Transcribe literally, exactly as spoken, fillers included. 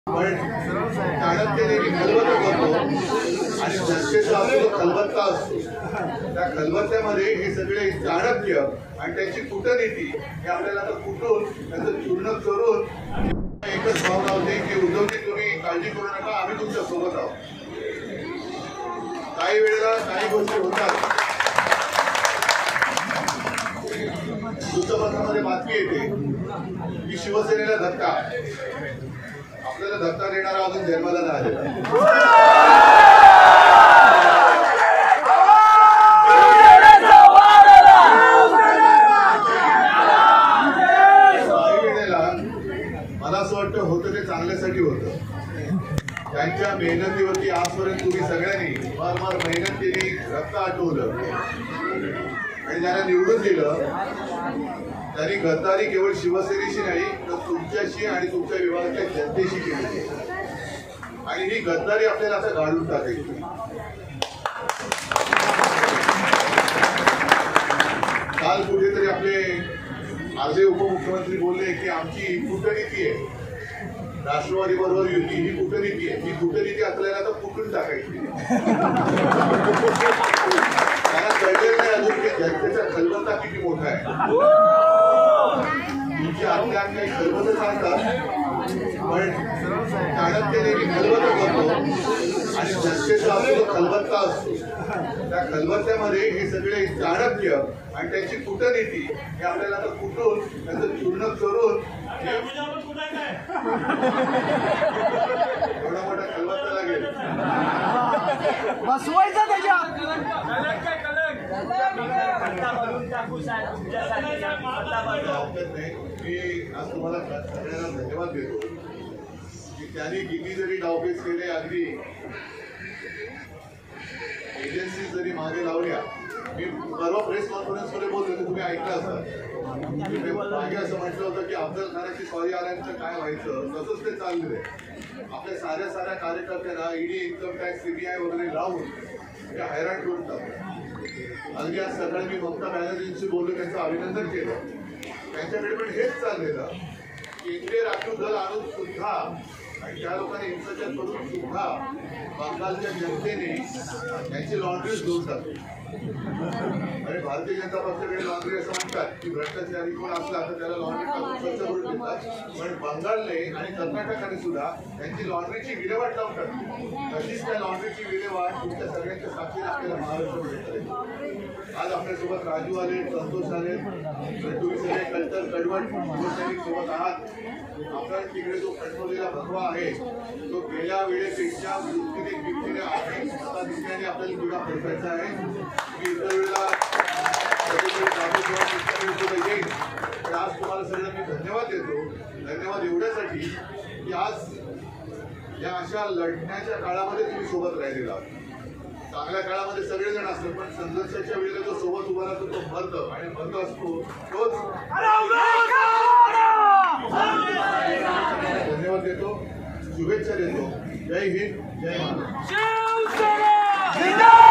पण चाणक्याने खलबत्ता करतो आणि जनतेचा असतो खलबत्ता असतो। त्या खलबत्त्यामध्ये हे सगळे चाणक्य आणि त्यांची कूटनीती हे आपल्याला आता कुठून त्याचं चूर्ण करून एकच भावना होती की उद्धवजी तुम्ही काळजी करू नका, आम्ही तुमच्या सोबत आहोत। काही वेळेला काही गोष्टी होतात, वृत्तपत्रामध्ये बातमी येते की शिवसेनेला धक्का, आपल्याला धक्का देणारा अजून जन्माला नाही आलेला। मला असं वाटतं होतं ते चांगल्यासाठी होतं। त्यांच्या मेहनतीवरती आजपर्यंत तुम्ही सगळ्यांनी फार फार मेहनत केली, रक्त आटवलं आणि ज्यांना निवडून दिलं त्यांनी गद्दारी केवळ शिवसेनेशी नाही तर तुमच्याशी आणि तुमच्या विभागाच्या जनतेशी केली आणि ही गद्दारी आपल्याला आता गाडून टाकायची। काल कुठेतरी आपले माझे उपमुख्यमंत्री बोलले की आमची कूटनीती आहे, राष्ट्रवादी बरोबर युती ही कूटनीती आहे, ही कूटनीती आपल्याला आता कुठून टाकायची। त्यांना कळलेलं नाही अजून की जनतेचा खलबत्ता किती मोठा आहे। तुमची आपल्या काही खलबत्ता सांगतात, पण चाणक्याने खलबत्ता करतो आणि जनतेचा असतो खलबत्ता असतो। त्या खलबत्त्यामध्ये हे सगळे चाणक्य आणि त्यांची कूटनीती हे आपल्याला आता कुठून त्याचं चूर्ण करून एवढा मोठा खलबत्ता लागेल बसवायचा त्याच्यात। मी आज तुम्हाला सगळ्यांना धन्यवाद देतो की त्यांनी किती जरी डावपेच केले, अगदी एजन्सी जरी मागे लावल्या। मी परवा प्रेस कॉन्फरन्स मध्ये बोललो होतो, तुम्ही ऐकलं असं मागे असं म्हटलं होतं की अफजल खानाची सॉरी आल्यानंतर काय व्हायचं, तसंच ते चाललेलं आहे। आपल्या साऱ्या साऱ्या कार्यकर्त्यांना ईडी, इन्कम टॅक्स, सीबीआय वगैरे लावून ते हैराण करून टाकतात। अगदी आज सकाळी मी ममता बॅनर्जींशी बोललो, त्यांचं अभिनंदन केलं। त्यांच्याकडे पण हेच चाललेलं, केंद्रीय राखीव दल आणून सुद्धा आणि त्या लोकांनी हिंसाचार करून सुद्धा बंगालच्या जनतेने त्यांची लॉन्ड्रीज घेऊन टाकली। आणि भारतीय जनता पक्षाकडे लॉन्ड्री असं म्हणतात की भ्रष्टाचारी कोण असला तर त्याला लॉन्ड्री टाकून स्वच्छ करून देतात, पण बंगालने आणि कर्नाटकाने सुद्धा त्यांची लॉन्ड्रीची विल्हेवाट लावून टाकली। तशीच त्या लॉन्ड्रीची विल्हेवाट तुमच्या सगळ्यांच्या साक्षीने आपल्याला महाराष्ट्रामध्ये करायची। आज आपल्यासोबत राजू आले, संतोष आले, तुम्ही सगळे कल्चर कडवट सोबत आहात। आपला तिकडे जो खटवलेला भगवा आहे तो गेल्या वेळेपेक्षा वृत्तीने किमतीने अधिक दिसण्याने आपल्याला जुना फरकायचा आहे की इतर वेळेला येईल। तर आज तुम्हाला सगळ्यांना मी धन्यवाद देतो। धन्यवाद एवढ्यासाठी की आज या अशा लढण्याच्या काळामध्ये तुम्ही सोबत राहिलेला आहात। चांगल्या काळामध्ये सगळेजण असतात, पण संघर्षाच्या वेळेला जो सोबत उभा राहतो तो मर्द आणि मर्द असतो तोच। धन्यवाद देतो, शुभेच्छा देतो। जय हिंद, जय महाराष्ट्र।